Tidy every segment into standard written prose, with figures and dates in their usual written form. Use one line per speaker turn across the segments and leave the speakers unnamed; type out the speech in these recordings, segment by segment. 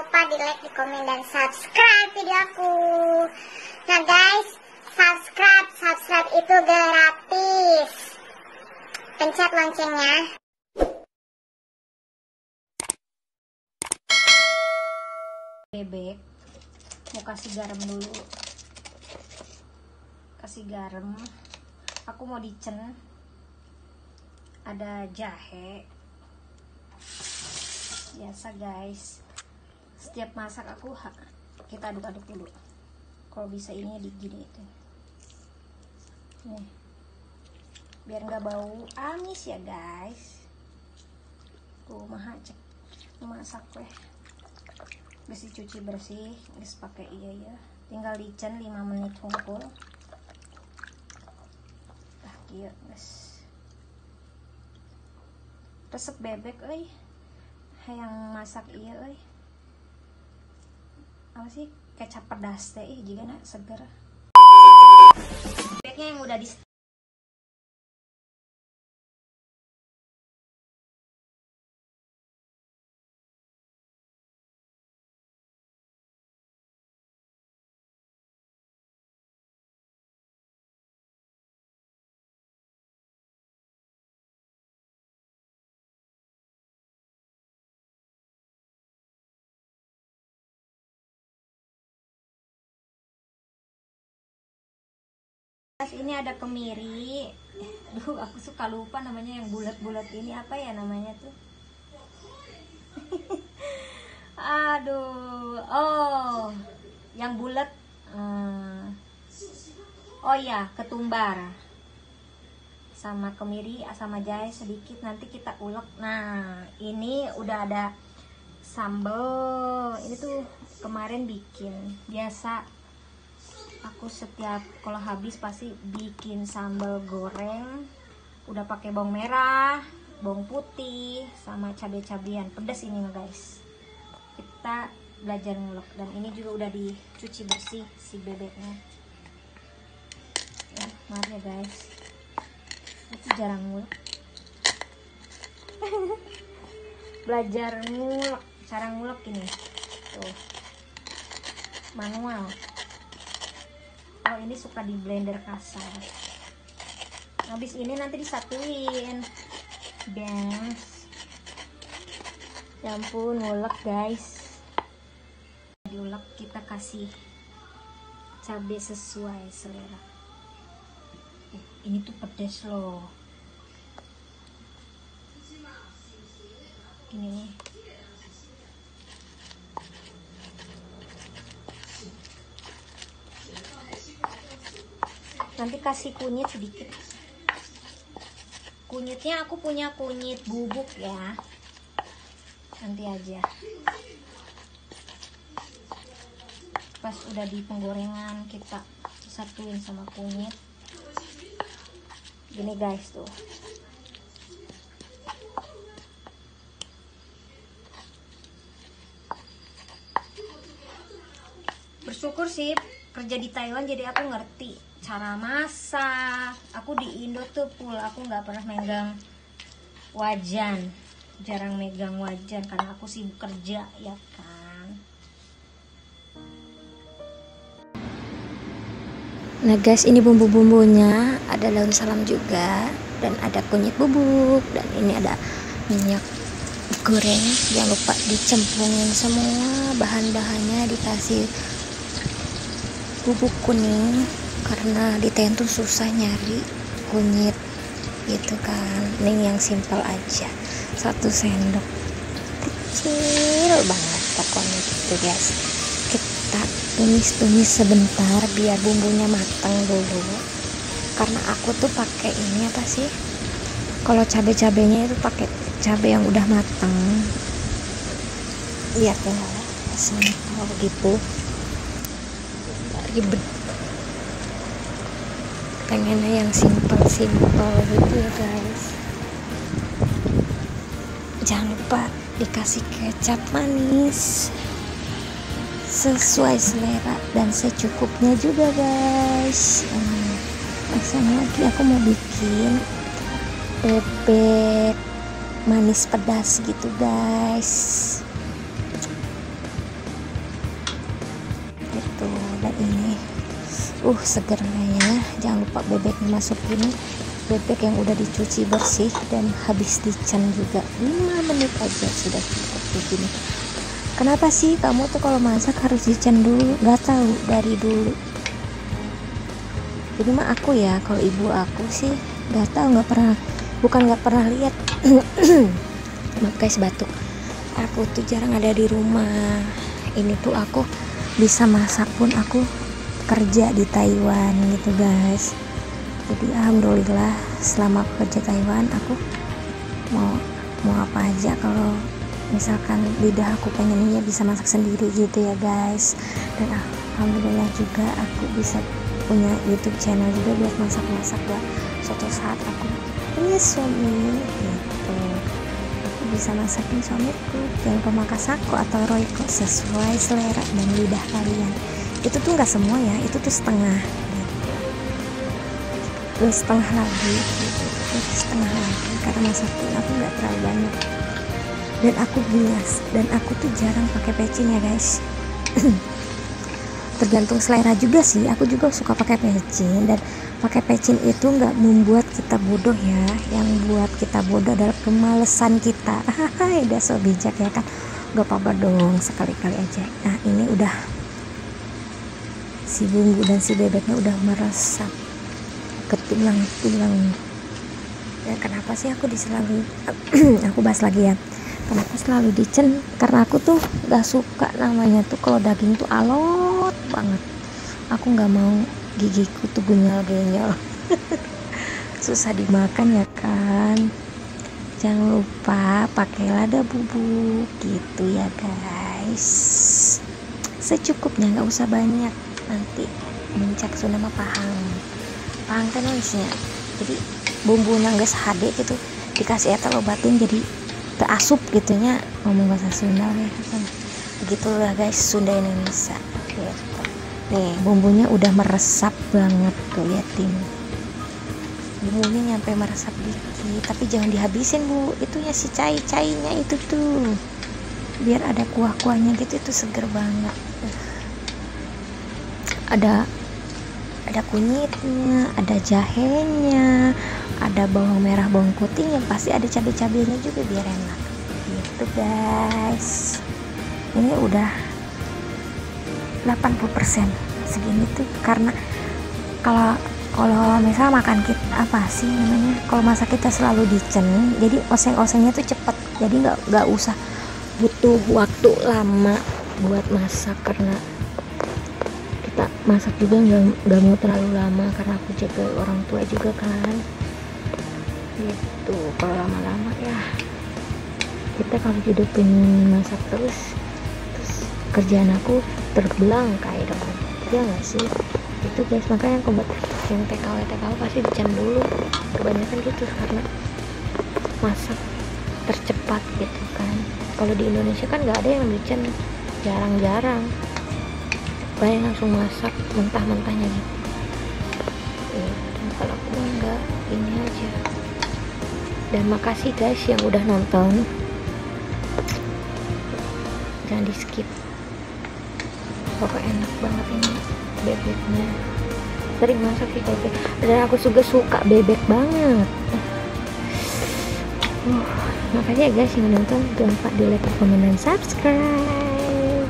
lupa di like, di komen, dan subscribe video aku. Nah guys, subscribe itu gratis. Pencet loncengnya.
Bebek mau kasih garam dulu, kasih garam. Aku mau dicen, ada jahe biasa guys. Setiap masak kita aduk-aduk dulu. Kalau bisa ini digini itu nih, biar nggak bau amis ya guys. Tuh maha cek masak weh, besi cuci bersih, guys pakai iya, tinggal dicen 5 menit hungkul. Iya guys, resep bebek hayang masak iya apa sih, kecap pedas teh juga nak seger. Bebeknya yang udah di ini ada kemiri. Duh, aku suka lupa namanya yang bulat-bulat ini, apa ya namanya tuh. Aduh, oh yang bulat, oh ya, ketumbar sama kemiri sama jahe sedikit, nanti kita ulek. Nah ini udah ada sambal. Ini tuh kemarin bikin, biasa aku setiap kalau habis pasti bikin sambal goreng. Udah pakai bawang merah, bawang putih, sama cabai-cabian pedas ini guys. Kita belajar ngulek, dan ini juga udah dicuci bersih si bebeknya. Ya, maaf ya guys, aku jarang ngulek. Belajar ngulek, cara ngulek ini tuh manual. Oh ini suka di blender kasar. Habis ini nanti disatuin, guys. Ya ampun, ngulek guys. Diulek, kita kasih cabai sesuai selera. Ini tuh pedas loh. Ini nih. Nanti kasih kunyit sedikit. Kunyitnya aku punya kunyit bubuk ya, nanti aja pas udah di penggorengan kita satuin sama kunyit. Gini guys tuh. Bersyukur sih kerja di Thailand, jadi aku ngerti cara masak. Aku di Indo tuh aku nggak pernah megang wajan, jarang megang wajan karena aku sibuk kerja ya kan.
Nah guys, ini bumbu-bumbunya, ada daun salam juga, dan ada kunyit bubuk, dan ini ada minyak goreng. Jangan lupa dicemplungin semua bahan-bahannya, dikasih bubuk kuning karena di Thailand tuh susah nyari kunyit gitu kan. Ini yang simple aja, 1 sendok kecil banget pokoknya gitu guys. Kita tumis sebentar biar bumbunya matang dulu, karena aku tuh pakai ini apa sih, kalau cabai-cabainya itu pakai cabai yang udah matang. Lihat ya, simple gitu, ribet, pengennya yang simple gitu ya guys. Jangan lupa dikasih kecap manis sesuai selera dan secukupnya juga guys. Rasanya lagi aku mau bikin bebek manis pedas gitu guys. Segernya. Jangan lupa bebeknya masukin, bebek yang udah dicuci bersih dan habis dicen juga. 5 menit aja sudah cukup begini. Kenapa sih kamu tuh kalau masak harus dicen dulu? Gak tahu dari dulu. Jadi mah aku ya, kalau ibu aku sih gak tahu, nggak pernah lihat. Maaf guys, batuk. Aku tuh jarang ada di rumah. Ini tuh aku bisa masak pun aku kerja di Taiwan gitu guys. Jadi alhamdulillah selama aku kerja Taiwan aku mau apa aja, kalau misalkan lidah aku pengennya bisa masak sendiri gitu ya guys. Dan alhamdulillah juga aku bisa punya YouTube channel juga buat masak-masak buat suatu saat aku punya suami gitu. Aku bisa masakin suamiku yang pemakasako atau roiko sesuai selera dan lidah kalian. Itu tuh nggak semua ya, itu tuh setengah gitu. Terus setengah lagi gitu. Terus setengah lagi karena masaknya aku nggak terlalu banyak. Dan aku bias, dan aku tuh jarang pakai pecin ya guys. Tergantung selera juga sih, aku juga suka pakai pecin. Dan pakai pecin itu nggak membuat kita bodoh ya, yang buat kita bodoh adalah kemalesan kita. Udah so bijak ya kan, nggak apa-apa dong, sekali-kali aja. Nah ini udah si bumbu dan si bebeknya udah meresap ke tulang-tulang. Ya kenapa sih aku selalu aku bahas lagi ya, kenapa selalu dicen? Karena aku tuh gak suka namanya tuh kalau daging tuh alot banget. Aku gak mau gigiku tuh gunyal-gunyal. Susah dimakan ya kan. Jangan lupa pakai lada bubuk gitu ya guys, secukupnya, gak usah banyak, nanti mencak nama pahang kan nulisnya. Jadi bumbu nangges HD gitu dikasih eta lobatin jadi terasup gitunya, ngomong bahasa Sunda ya kan. Begitulah guys Sunda Indonesia gitu. Nih bumbunya udah meresap banget tuh, liatin bumbunya nyampe meresap dikit, tapi jangan dihabisin bu, itunya si cai-cainya itu tuh biar ada kuah-kuahnya gitu, itu seger banget. Ada kunyitnya, ada jahenya, ada bawang merah, bawang putih, yang pasti ada cabai-cabainya juga biar enak gitu guys. Ini udah 80% segini tuh, karena kalau misal makan kita apa sih namanya, kalau masak kita selalu dicen, jadi oseng-osengnya tuh cepet, jadi nggak usah butuh waktu lama buat masak. Karena kita masak juga nggak mau terlalu lama, karena aku jaga orang tua juga kan gitu. Kalau lama-lama ya kita kalau hidupin masak terus kerjaan aku terbelangkai dong, ya nggak sih? Itu guys, makanya aku buat yang TKW pasti dicen dulu, kebanyakan gitu, karena masak tercepat gitu kan. Kalau di Indonesia kan nggak ada yang dicen, jarang-jarang, banyak langsung masak mentah-mentahnya gitu. Dan kalau aku enggak, ini aja. Dan makasih guys yang udah nonton, jangan di skip, pokoknya enak banget ini bebeknya. Sering masak sih bebek, dan aku juga suka bebek banget. Makasih ya guys yang nonton, jangan lupa di like, komen, dan subscribe.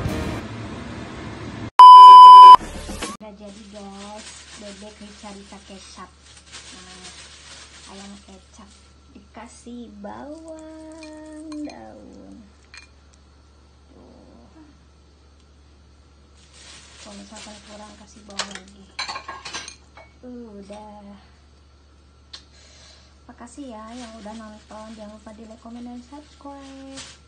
Udah jadi guys, bebek rica-rica kecap, ayam kecap, dikasih bawang daun. Kalau misalkan kurang kasih bawang lagi. Udah. Makasih ya yang udah nonton, jangan lupa di like, komen, dan subscribe.